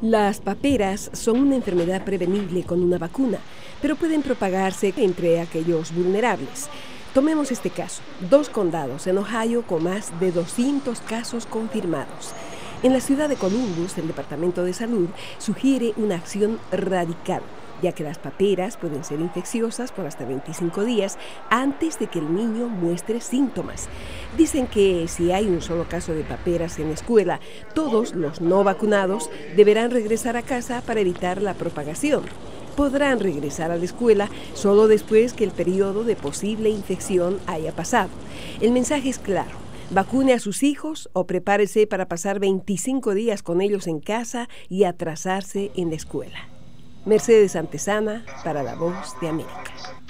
Las paperas son una enfermedad prevenible con una vacuna, pero pueden propagarse entre aquellos vulnerables. Tomemos este caso, 2 condados en Ohio con más de 200 casos confirmados. En la ciudad de Columbus, el Departamento de Salud sugiere una acción radical, ya que las paperas pueden ser infecciosas por hasta 25 días antes de que el niño muestre síntomas. Dicen que si hay un solo caso de paperas en la escuela, todos los no vacunados deberán regresar a casa para evitar la propagación. Podrán regresar a la escuela solo después que el periodo de posible infección haya pasado. El mensaje es claro: vacune a sus hijos o prepárese para pasar 25 días con ellos en casa y atrasarse en la escuela. Mercedes Antesana para La Voz de América.